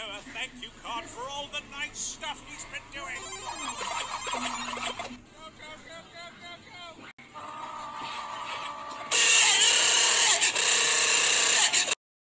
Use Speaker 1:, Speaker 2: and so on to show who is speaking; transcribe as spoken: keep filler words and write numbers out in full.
Speaker 1: a thank you card for all the nice stuff he's been doing.